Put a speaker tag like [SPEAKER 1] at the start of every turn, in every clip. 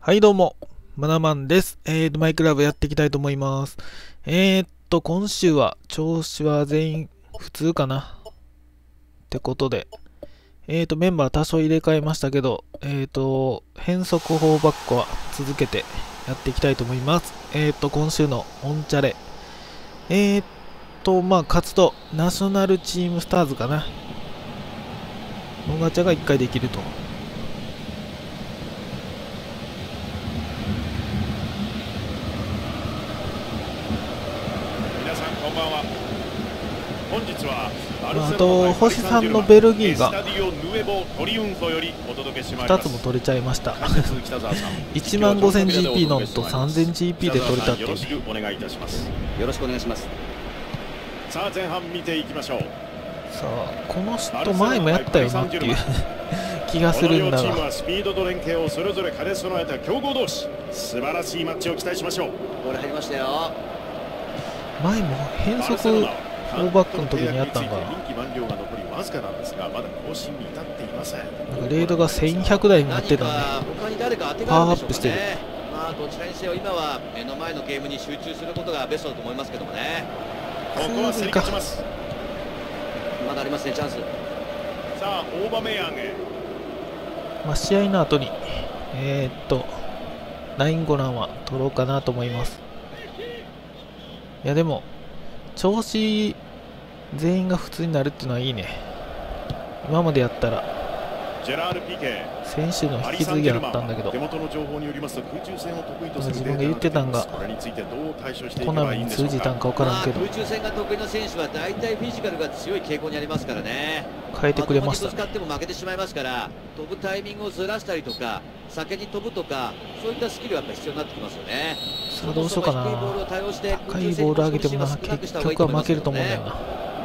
[SPEAKER 1] はいどうも、マナマンです。マイクラブやっていきたいと思います。今週は調子は全員普通かなってことで、メンバー多少入れ替えましたけど、変則法バックは続けてやっていきたいと思います。今週のオンチャレ。勝つとナショナルチームスターズかなのガチャが1回できると。あと星さんのベルギーが2つも取れちゃいました15000GP のと 3000GP で取れたっていうね。
[SPEAKER 2] よろしくお願いします。
[SPEAKER 3] さあ前半見ていきましょう。
[SPEAKER 1] さあこの人前もやったよなっていう気がするんだが、
[SPEAKER 3] この両チームはスピードと連携をそれぞれ兼ね備えた強豪同士、素晴らしいマッチを期待しましょう。
[SPEAKER 2] これ入りましたよ。
[SPEAKER 1] 前も変則4バックの時にやったんかな。
[SPEAKER 3] 任期満了が残りわずかなんですが、まだ更新に至っていません。
[SPEAKER 1] なんかレードが1100台になってたんで
[SPEAKER 2] 他に誰か当て
[SPEAKER 1] パワーアッ
[SPEAKER 2] があるんでしょうか
[SPEAKER 1] プしてる。
[SPEAKER 2] ね。まあどちらにせよ今は目の前のゲームに集中することがベストだと思いますけどもね。
[SPEAKER 3] ここは競り勝ちます。
[SPEAKER 2] まだありますね、チャンス。
[SPEAKER 3] さあオーバメヤンへ。
[SPEAKER 1] 試合の後にナインゴランは取ろうかなと思います。いやでも調子全員が普通になるっていうのはいいね。今までやったら
[SPEAKER 3] ジェラール・ピケ、
[SPEAKER 1] 選手の引き継ぎあったんだけど、
[SPEAKER 3] 手元の情報によりますと空中戦を得意とする
[SPEAKER 1] 自分が言ってたんが
[SPEAKER 3] これについてどう対処してい
[SPEAKER 1] コ
[SPEAKER 3] けばいい
[SPEAKER 1] ナミに通
[SPEAKER 3] んでしょうか。
[SPEAKER 1] じたんか分からんけど
[SPEAKER 2] 空中戦が得意な選手は大体フィジカルが強い傾向にありますからね。
[SPEAKER 1] 変えてくれました
[SPEAKER 2] ぶつかっても負けてしまいますから、飛ぶタイミングをずらしたりとか先に飛ぶとか、そういったスキルがやっぱ必要になってきますよね。
[SPEAKER 1] さあどうしようかな。高いボール上げてもな結局は負けると思うんだよな。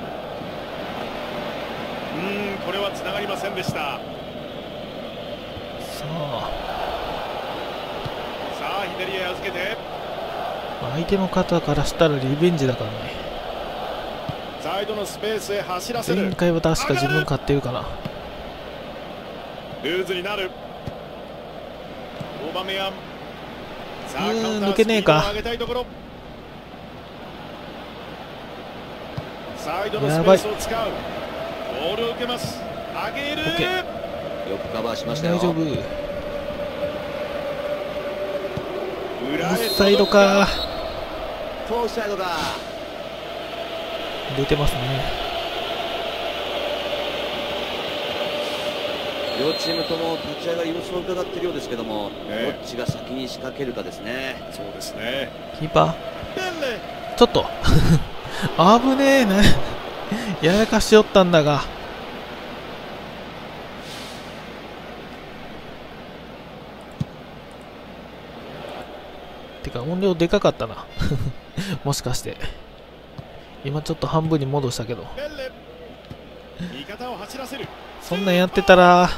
[SPEAKER 3] これは繋がりませんでした。
[SPEAKER 1] さあ
[SPEAKER 3] 左へ預けて、
[SPEAKER 1] 相手の方からしたらリベンジだからね。
[SPEAKER 3] サイドのスペースへ走らせる。
[SPEAKER 1] 前回は確か自分勝ってるかな。
[SPEAKER 3] ルーズになる。オーバメヤン。さあ
[SPEAKER 1] 抜けねえか。
[SPEAKER 3] サイドのスペースを使う。ボールを受けます。上げる。
[SPEAKER 2] よくカバーしましたよ。
[SPEAKER 1] 大丈夫。オフサイドか。
[SPEAKER 2] オフサイドだ。
[SPEAKER 1] 出てますね。
[SPEAKER 2] 両チームとも立ち上がり様子を伺っているようですけども、どっちが先に仕掛けるかですね。
[SPEAKER 3] そうですね。
[SPEAKER 1] キーパーちょっと危ねえなやらかしよったんだが。てか音量でかかったなもしかして今ちょっと半分に戻したけど、そんなんやってたら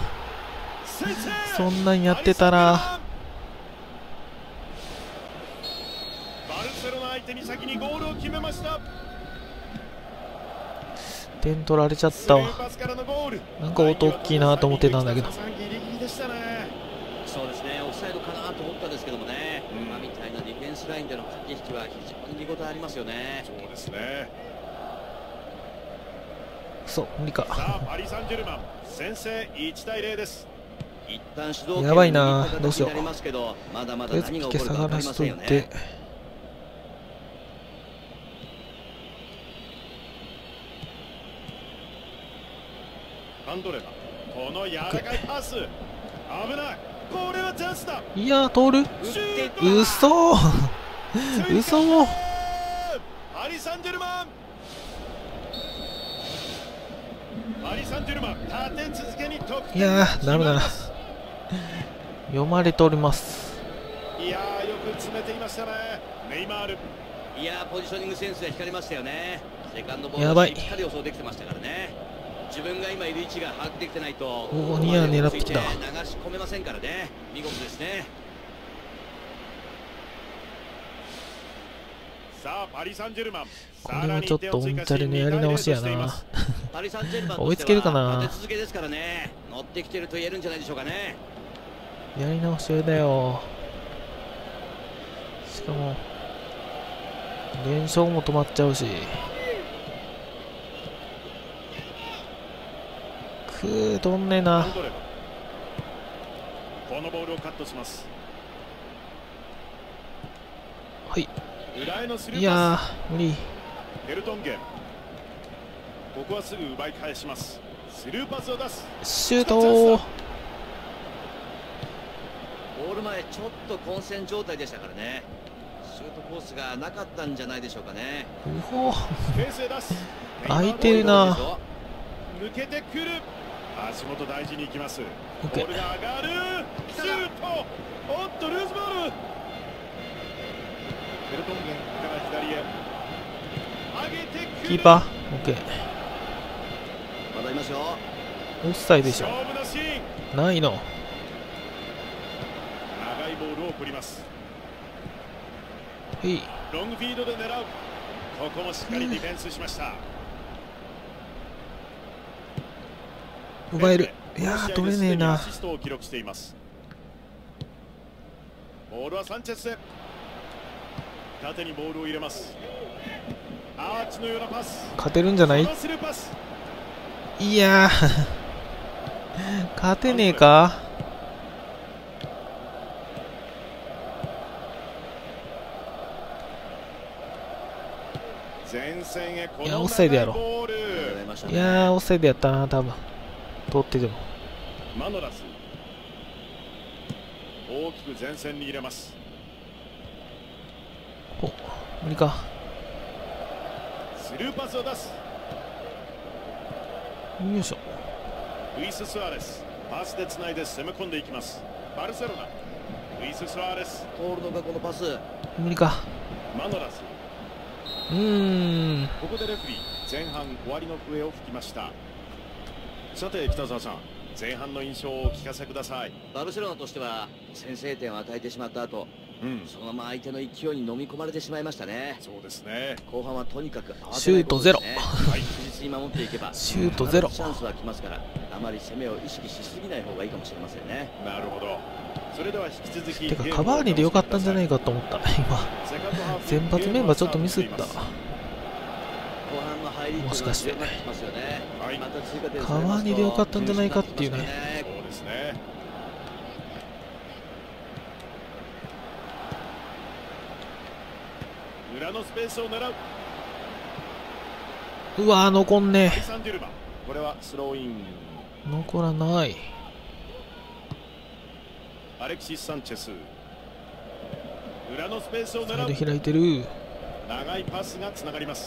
[SPEAKER 1] 点取られちゃったわ。なんか音大きいなと思ってたんだけど。
[SPEAKER 2] そうですね、オフサイドかなと思ったんですけどもね、今みたいなディフェンスラインでの駆け引きは非常に見応えありますよね。
[SPEAKER 3] そうですね。
[SPEAKER 1] そう無理か。
[SPEAKER 3] さあパリ・サンジェルマン先制1対0です。
[SPEAKER 2] 一旦主導権
[SPEAKER 1] やばいな、どうしよう。
[SPEAKER 2] とりあえず
[SPEAKER 1] ピケ下がらしといて、
[SPEAKER 3] ハンドレバこの柔らかいパス、危ない。これはチャンスだ。
[SPEAKER 1] いや通る。嘘嘘。
[SPEAKER 3] パリ・サンジェルマン立て続けに得点。
[SPEAKER 1] いやーダメだな、読まれております。
[SPEAKER 3] いやーよく詰めていましたね、ネイマール。
[SPEAKER 2] いやーポジショニングセンスが光りましたよね。セカンドボールをしっかり予想できてましたからね。自分が今いる位置が把握できてないと
[SPEAKER 1] おおニア狙ってきた。
[SPEAKER 2] 流し込めませんからね。見事ですね。
[SPEAKER 3] さあパリ・サンジェルマン、
[SPEAKER 1] これはちょっとオンチャレのやり直しやな追いつけるかな。
[SPEAKER 2] 立て続けですからね。乗ってきてると言えるんじゃないでしょうかね。
[SPEAKER 1] やり直しだよ。 しかも連勝も止まっちゃうし、どんねえな。
[SPEAKER 3] このボールをカットします。
[SPEAKER 1] はい。
[SPEAKER 3] 裏へのスルーパス。
[SPEAKER 1] いやー無理。
[SPEAKER 3] ヘルトンゲン、ここはすぐ奪い返します。スルーパスを出す。
[SPEAKER 1] シュートー。
[SPEAKER 2] ゴール前ちょっと混戦状態でしたからね。シュートコースがなかったんじゃないでしょうかね。
[SPEAKER 1] うほ
[SPEAKER 3] スペースへ出す。
[SPEAKER 1] 空いてるな。
[SPEAKER 3] 抜けてくる。足元大事に行きます。ボ
[SPEAKER 1] OK
[SPEAKER 3] ールが上がる。シュート。おっとルーズボール。ヘルトンゲンから左へ上げてくる。
[SPEAKER 1] キーパー OK。
[SPEAKER 2] まだいますよ。
[SPEAKER 1] オフサイドでしょ。
[SPEAKER 3] 勝負のシーン。
[SPEAKER 1] ないの。
[SPEAKER 3] 長いボールを送ります。
[SPEAKER 1] はい。
[SPEAKER 3] ロングフィードで狙う。ここもしっかりディフェンスしました。
[SPEAKER 1] 奪える。いやー取れねえな。
[SPEAKER 3] アシストを記録しています。ボールはサンチェスへ。縦にボールを入れます。アーチのようなパス。
[SPEAKER 1] 勝てるんじゃない？
[SPEAKER 3] スルーパス。
[SPEAKER 1] いやー勝てねえか。
[SPEAKER 3] 前線へこの
[SPEAKER 1] いやオフサイドやろ。
[SPEAKER 3] ボール。
[SPEAKER 1] いやーオフサイドやったな多分。通ってても。
[SPEAKER 3] マノラス。大きく前線に入れます。
[SPEAKER 1] お、無理か。
[SPEAKER 3] スルーパスを出す。
[SPEAKER 1] よいしょ。
[SPEAKER 3] ルイス・スアレス、パスでつないで攻め込んでいきます。バルセロナ、ルイス・スアレス、
[SPEAKER 2] 通るのがこのパス。
[SPEAKER 1] 無理か。
[SPEAKER 3] マノラス。ここでレフェリー、前半終わりの笛を吹きました。さて北澤さん、前半の印象をお聞かせください。
[SPEAKER 2] バルセロナとしては先制点を与えてしまった後、そのまま相手の勢いに飲み込まれてしまいましたね。
[SPEAKER 3] そうですね。
[SPEAKER 2] 後半はとにかく
[SPEAKER 1] シュートゼロ。
[SPEAKER 2] 確実に守っていけば
[SPEAKER 1] シュートゼロ。
[SPEAKER 2] チャンスは来ますから、あまり攻めを意識しすぎない方がいいかもしれませんね。
[SPEAKER 3] なるほど。それでは引き続き。
[SPEAKER 1] てかカバーニでよかったんじゃないかと思った今。先発メンバーちょっとミスった。
[SPEAKER 2] 後半の入り
[SPEAKER 1] もしかして
[SPEAKER 2] また追加点
[SPEAKER 1] カバーニでよかったんじゃないかっていうね。
[SPEAKER 3] そうですね。裏のスペースを狙う。
[SPEAKER 1] うわー残んね
[SPEAKER 3] これはスローイン。
[SPEAKER 1] 残らない。
[SPEAKER 3] アレクシス・サンチェス、裏のスペースを狙う。
[SPEAKER 1] サイド開いてる。
[SPEAKER 3] 長いパスがつながります。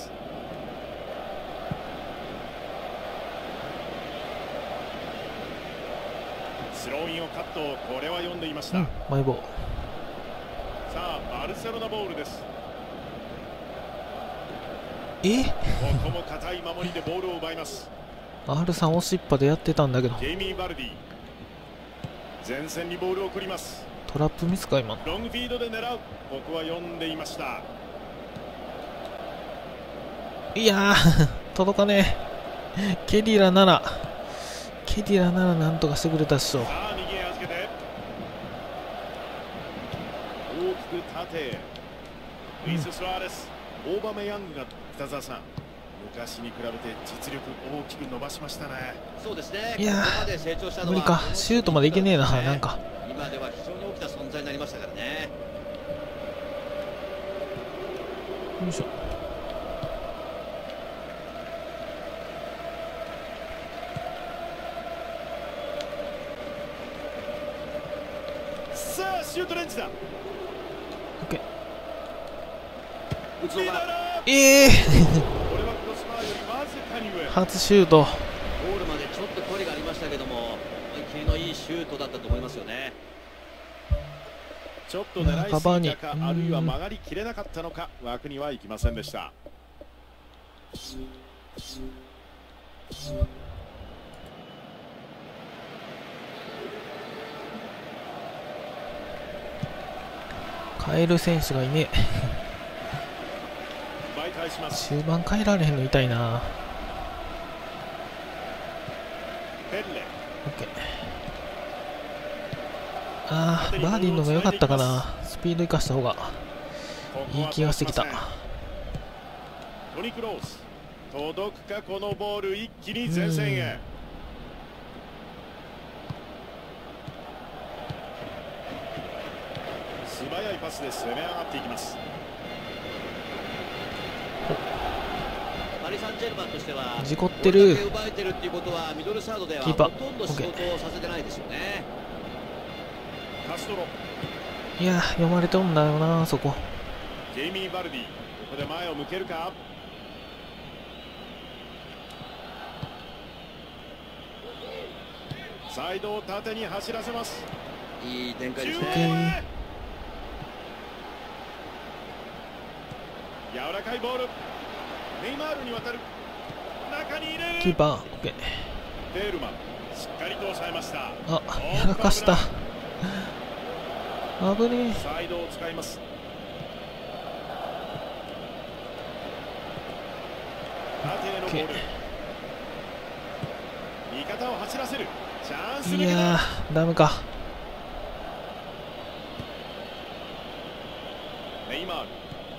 [SPEAKER 3] スローインをカット。これは読んでいました。
[SPEAKER 1] マイボー。
[SPEAKER 3] さあバルセロナボールです。ここも堅い守りでボールを奪います。
[SPEAKER 1] R3 押しっぱでやってたんだけど。
[SPEAKER 3] ジェイミー・バルディ、前線にボールを送ります。
[SPEAKER 1] トラップミスか今の。
[SPEAKER 3] ロングフィードで狙う。ここは読んでいました。
[SPEAKER 1] いやー届かねえ。ケディラならなんとかしてくれたっしょ。
[SPEAKER 3] さあ右へ預けて大きく縦へ。ルイス・スアレス、オーバメヤングが北澤さん、昔に比べて実力大きく伸ばしましたね。
[SPEAKER 2] そうですね。
[SPEAKER 1] いやー無理か。シュートまでいけねえな。なんか
[SPEAKER 2] 今では非常に大きな存在になりましたからね。
[SPEAKER 1] よいしょ。
[SPEAKER 3] さあシュートレンジだ。
[SPEAKER 1] OK。
[SPEAKER 2] 打つのが
[SPEAKER 3] これはクロスバーよりわずかに上。
[SPEAKER 1] 初シュート。
[SPEAKER 2] ゴールまでちょっと距離がありましたけども、切りのいいシュートだったと思いますよね。
[SPEAKER 3] ちょっと狙いすぎたか、あるいは曲がりきれなかったのか、枠には行きませんでした。
[SPEAKER 1] 変える選手がいねえ。
[SPEAKER 3] 奪い返します。
[SPEAKER 1] 終盤変えられへんの痛いな。
[SPEAKER 3] ペレ。
[SPEAKER 1] OK。 あーバーディーの方が良かったかな。スピード生かした方が。 いい気がしてきた。
[SPEAKER 3] トニ・クロース届くか、このボール一気に前線へ。素早いパスで攻め上がっていきます。
[SPEAKER 2] パリ・サンジェルマンとしては
[SPEAKER 1] 事故ってる。
[SPEAKER 2] 奪えてるっていうことはミドルサードではほ
[SPEAKER 1] キーパー
[SPEAKER 2] とんど仕事をさせてないですよね。
[SPEAKER 3] カストロ、
[SPEAKER 1] いや読まれてるんだよな、そこ。
[SPEAKER 3] ジェイミー・バルディ、ここで前を向けるか。サイドを縦に走らせます。
[SPEAKER 2] いい展開です
[SPEAKER 3] 中央
[SPEAKER 2] ね。
[SPEAKER 3] へ柔らかいボール、ネイマールに渡る、中に入れる。
[SPEAKER 1] キーパー、オッケー。
[SPEAKER 3] ベールマンしっかりと抑えました。
[SPEAKER 1] あ、やらかした。危ねえ。
[SPEAKER 3] サイドを使います。縦へのボール、味方を走らせるチャンス。
[SPEAKER 1] いやー、ダメか。
[SPEAKER 3] ネイマー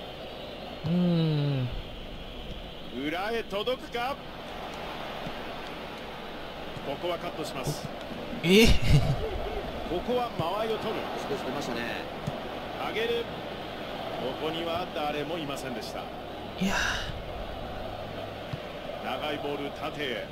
[SPEAKER 3] ル、裏へ届くか。ここはカットします。ここは間合いを取る。
[SPEAKER 2] 少し出ましたね。
[SPEAKER 3] 上げる。ここには誰もいませんでした。
[SPEAKER 1] いや
[SPEAKER 3] 長いボール縦へ。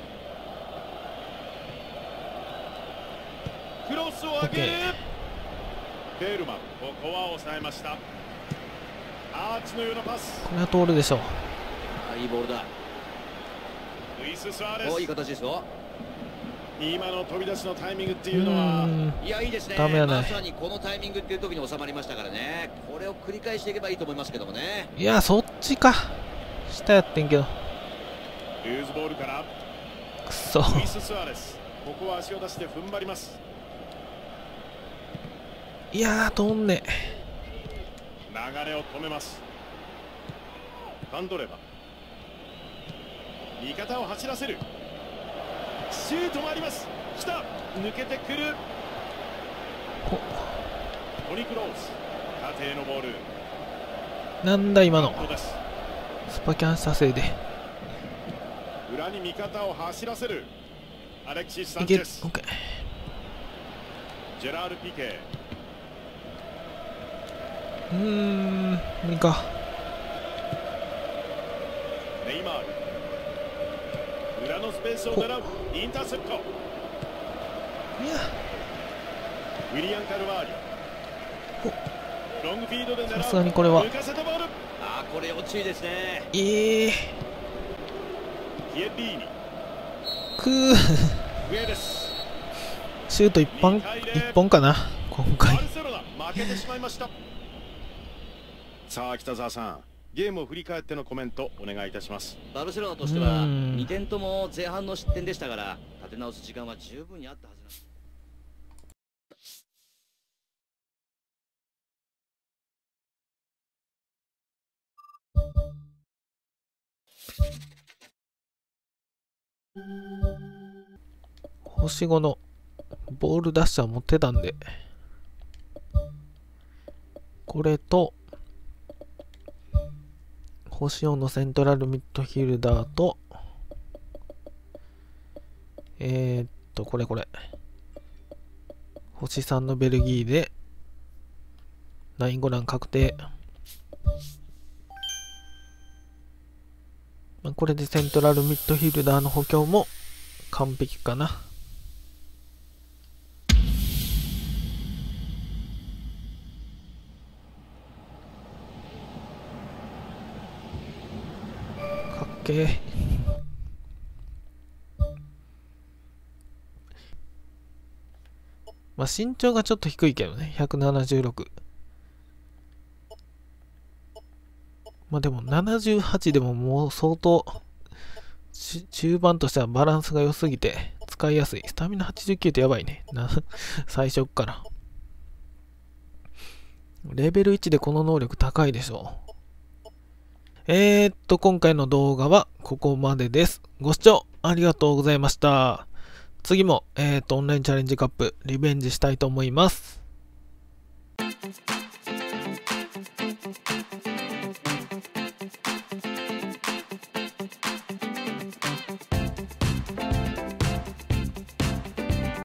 [SPEAKER 3] クロスを上げる。ベールマン、ここは抑えました。アーチのようなパス。
[SPEAKER 1] これは通るでしょう。
[SPEAKER 2] いいボールだ。
[SPEAKER 3] ルイス・スアレ
[SPEAKER 2] いい
[SPEAKER 3] ス、
[SPEAKER 2] 形ですよ。
[SPEAKER 3] 今の飛び出しのタイミングっていうのは、
[SPEAKER 2] いや、いいですね。
[SPEAKER 1] ダメやね。
[SPEAKER 2] まさにこのタイミングっていう時に収まりましたからね。これを繰り返していけばいいと思いますけどもね。
[SPEAKER 1] いや、そっちか。下やってんけど。
[SPEAKER 3] ルーズボールから
[SPEAKER 1] くそ。
[SPEAKER 3] ルイス・スアレス、ここは足を出して踏ん張ります。
[SPEAKER 1] いやー、飛んね。
[SPEAKER 3] 流れを止めます。ハンドレバ、味方を走らせる。シュートもあります。来た、抜けてくる。トニ・クロース、縦へのボール。
[SPEAKER 1] なんだ今の。
[SPEAKER 3] ここです。
[SPEAKER 1] スパキャンしたせいで。
[SPEAKER 3] 裏に味方を走らせる。アレキシス・サ
[SPEAKER 1] いける。
[SPEAKER 3] ンチェス、
[SPEAKER 1] オッケー。
[SPEAKER 3] ジェラール・ピケ、
[SPEAKER 1] 無理か。
[SPEAKER 3] ネイマール、裏のスペースを狙う。インターセプト。
[SPEAKER 1] いや、
[SPEAKER 3] ウィリアン・カルバーリョ、ロングフィードで狙う。
[SPEAKER 1] さすがにこれは。
[SPEAKER 3] 浮かせたボール。
[SPEAKER 2] これ落ちいですね。
[SPEAKER 3] ヒエリーニ、上です。
[SPEAKER 1] シュート一本かな今回。
[SPEAKER 3] バルセロナ負けてしまいました。さあ北澤さん、ゲームを振り返ってのコメントお願いいたします。
[SPEAKER 2] バルセロナとしては2点とも前半の失点でしたから、立て直す時間は十分にあったはずなんです。
[SPEAKER 1] 星5のボールダッシャー持ってたんで、これと星4のセントラルミッドフィルダーとこれ星3のベルギーでナインゴラン確定。これでセントラルミッドフィルダーの補強も完璧かな。かっけー。身長がちょっと低いけどね、176。でも78でももう相当中盤としてはバランスが良すぎて使いやすい。スタミナ89ってやばいね。最初から。レベル1でこの能力高いでしょう。今回の動画はここまでです。ご視聴ありがとうございました。次も、オンラインチャレンジカップリベンジしたいと思います。